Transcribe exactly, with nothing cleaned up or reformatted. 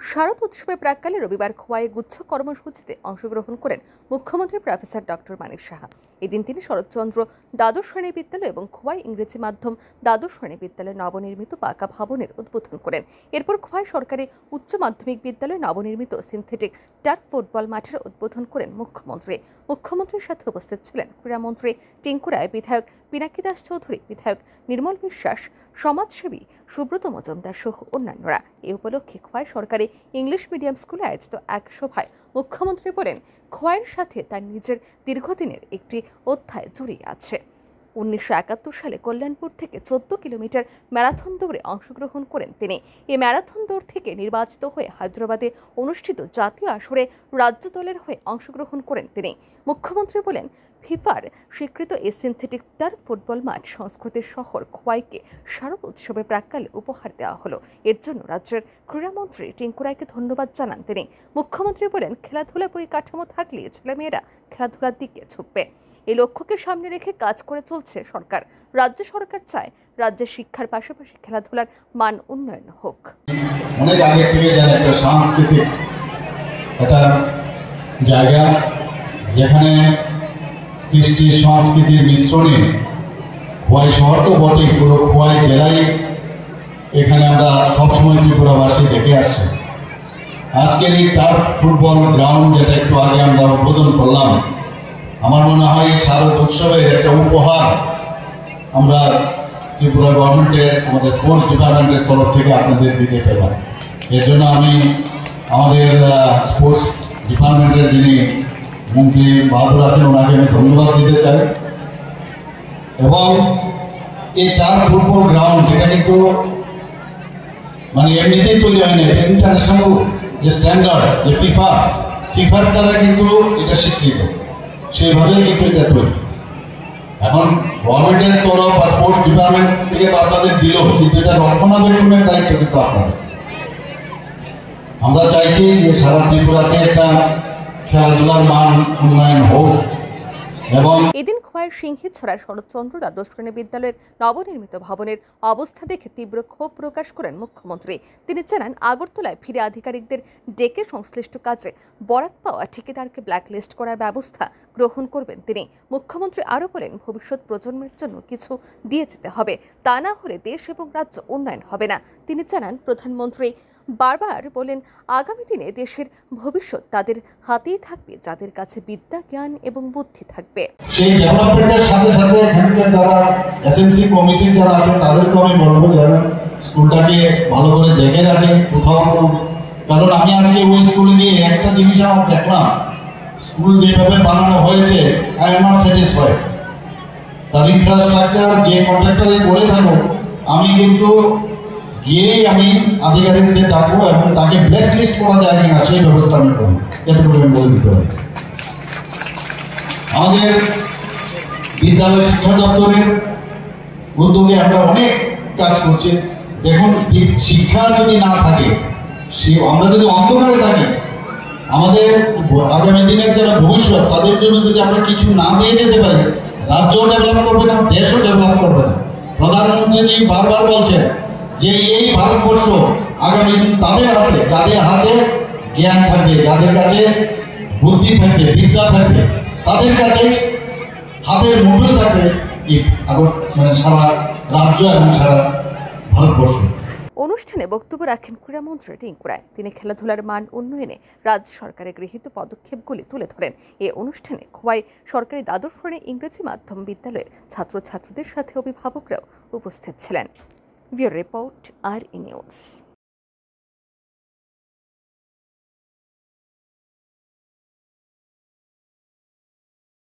শারদ উৎসবে প্রাক্কালে রবিবার খোয়াই গুচ্ছ কর্মসূচিতে অংশগ্রহণ করেন মুখ্যমন্ত্রী প্রফেসর ডক্টর মানিক সাহা। এদিন তিনি শরৎচন্দ্র দ্বাদশ শ্রেণী বিদ্যালয় এবং খোয়াই ইংরেজি মাধ্যম দ্বাদশ শ্রেণী বিদ্যালয়ের নবনির্মিত পাকা ভবনের উদ্বোধন করেন। এরপর খোয়াই সরকারি উচ্চ মাধ্যমিক বিদ্যালয়ে নবনির্মিত সিনথেটিক টার্ফ ফুটবল মাঠের উদ্বোধন করেন মুখ্যমন্ত্রী। মুখ্যমন্ত্রীর সাথে উপস্থিত ছিলেন ক্রীড়ামন্ত্রী টিঙ্কু রায়, বিধায়ক পিনাকি দাস চৌধুরী, বিধায়ক নির্মল বিশ্বাস, সমাজসেবী সুব্রত মজুমদার সহ অন্যান্যরা। এ উপলক্ষে খোয়াই সরকারি ইংলিশ মিডিয়াম স্কুলে আয়োজিত এক সভায় মুখ্যমন্ত্রী বলেন, খোয়াইয়ের সাথে তার নিজের দীর্ঘদিনের একটি অধ্যায় জড়িয়ে আছে। উনিশশো একাত্তর সালে কল্যাণপুর থেকে চোদ্দ কিলোমিটার ম্যারাথন দৌড়ে অংশগ্রহণ করেন তিনি। এই ম্যারাথন দৌড় থেকে নির্বাচিত হয়ে হায়দ্রাবাদে অনুষ্ঠিত জাতীয় আসরে রাজ্য দলের হয়ে অংশগ্রহণ করেন তিনি। মুখ্যমন্ত্রী বলেন, ফিফার স্বীকৃত এই সিনথেটিক টার্ফ ফুটবল মাঠ সংস্কৃতির শহর খোয়াইকে শারদ উৎসবে প্রাক্কালে উপহার দেওয়া হলো। এর জন্য রাজ্যের ক্রীড়ামন্ত্রী টিঙ্কু রায়কে ধন্যবাদ জানান তিনি। মুখ্যমন্ত্রী বলেন, খেলাধুলার পরিকাঠামো থাকলে ছেলেমেয়েরা খেলাধুলার দিকে ঝুঁকবে। এই লক্ষ্যকে সামনে রেখে কাজ করে চলছে সরকার। রাজ্য সরকার চায় রাজ্যের শিক্ষার পাশাপাশি খেলাধুলার মান উন্নয়ন হোক। অনেক আগে থেকে যেন একটা সাংস্কৃতিক একটা জায়গা, যেখানে কৃষ্টি সংস্কৃতির মিশ্রণে খোয়াই শহর তো বটে, পুরো খোয়াই জেলায় এখানে আমরা সবসময় ত্রিপুরাবাসী দেখে আসছি। আজকের এই টার্ফ ফুটবল গ্রাউন্ড, যেটা একটু আগে আমরা উদ্বোধন করলাম, আমার মনে হয় শারদ উৎসবের একটা উপহার আমরা ত্রিপুরা গভর্নমেন্টের, আমাদের স্পোর্টস ডিপার্টমেন্টের তরফ থেকে আপনাদের দিতে পেলাম। এর জন্য আমি আমাদের স্পোর্টস ডিপার্টমেন্টের যিনি মন্ত্রী বাহাদুর আছেন, ওনাকে আমি ধন্যবাদ দিতে চাই। এবং এই টার্ফ ফুটবল গ্রাউন্ড, এটা কিন্তু মানে এমনিতেই তৈরি হয়নি, এটা ইন্টারন্যাশনাল যে স্ট্যান্ডার্ড, যে ফিফা ফিফার দ্বারা কিন্তু এটা স্বীকৃত, সেইভাবে কিন্তু এটা তৈরি। এখন গভর্নমেন্টের তরফ বা স্পোর্টস ডিপার্টমেন্ট থেকে তো আপনাদের দিল, কিন্তু এটা রক্ষণাবেক্ষণের দায়িত্ব কিন্তু আপনাদের। আমরা চাইছি যে সারা ত্রিপুরাতে একটা খেলাধুলার মান উন্নয়ন হোক। এবং এদিন খোয়াইয়ের সিংহিছড়ায় শরৎচন্দ্র দ্বাদশ শ্রেণী বিদ্যালয়ের নবনির্মিত ভবনের অবস্থা দেখে তীব্র ক্ষোভ প্রকাশ করেন মুখ্যমন্ত্রী। তিনি জানান, আগরতলায় ফিরে আধিকারিকদের ডেকে সংশ্লিষ্ট কাজে বরাত পাওয়া ঠিকাদারকে ব্ল্যাকলিস্ট করার ব্যবস্থা গ্রহণ করবেন তিনি। মুখ্যমন্ত্রী আরও বলেন, ভবিষ্যৎ প্রজন্মের জন্য কিছু দিয়ে যেতে হবে, তা না হলে দেশ এবং রাজ্য উন্নয়ন হবে না। তিনি জানান, প্রধানমন্ত্রী বারবার বলেন, আগামী দিনে দেশের ভবিষ্যৎ তাদের হাতেই থাকবে যাদের কাছে বিদ্যা, জ্ঞান এবং বুদ্ধি থাকবে। সেই ডেভেলপমেন্টের সাথে সাথে এখানকার যারা এসএমসি কমিটির যারা আছে, তাদেরকে আমি বলবো যারা স্কুলটাকে ভালো করে দেখে রাখে কোথাও। কারণ আমি আজকে ওই স্কুলে গিয়ে একটা জিনিস আমার দেখলাম, স্কুল যেভাবে বানানো হয়েছে, আই এম নট স্যাটিসফাইড। তার ইনফ্রাস্ট্রাকচার যে কন্ট্রাক্টরে করে থাকো, আমি কিন্তু গিয়েই আমি আধিকারিকদের ডাকবো এবং তাকে ব্ল্যাক লিস্ট করা যায় কিনা সেই ব্যবস্থা আমি করবো, এতটুকু আমি বলে দিতে পারি। আমাদের বিদ্যালয় শিক্ষা দপ্তরের উদ্যোগে আমরা অনেক কাজ করছি। দেখুন, শিক্ষা যদি না থাকে, আমরা যদি অন্ধকারে থাকি, আমাদের আগামী দিনের যারা ভবিষ্যৎ, তাদের জন্য যদি আমরা কিছু না দিয়ে যেতে পারি, রাজ্যও ডেভেলপ করবে না, দেশও ডেভেলপ করবে না। প্রধানমন্ত্রীজি বারবার বলছেন যে এই ভারতবর্ষ আগামী দিন তাদের হাতে, যাদের হাতে জ্ঞান থাকবে, যাদের কাছে বুদ্ধি থাকবে, বিদ্যা থাকবে, তাদের কাছে হাতের মুঠোয় থাকবে মানে সারা রাজ্য এবং সারা ভারতবর্ষ। অনুষ্ঠানে বক্তব্য রাখেন ক্রীড়ামন্ত্রী টিঙ্কু রায়। তিনি খেলাধুলার মান উন্নয়নে রাজ্য সরকারের গৃহীত পদক্ষেপগুলি তুলে ধরেন। এই অনুষ্ঠানে খোয়াই সরকারি দ্বাদশ শ্রেণী ইংরেজি মাধ্যম বিদ্যালয়ের ছাত্রছাত্রীদের সাথে অভিভাবকরাও উপস্থিত ছিলেন। ব্যুরো রিপোর্ট, আর ই নিউজ।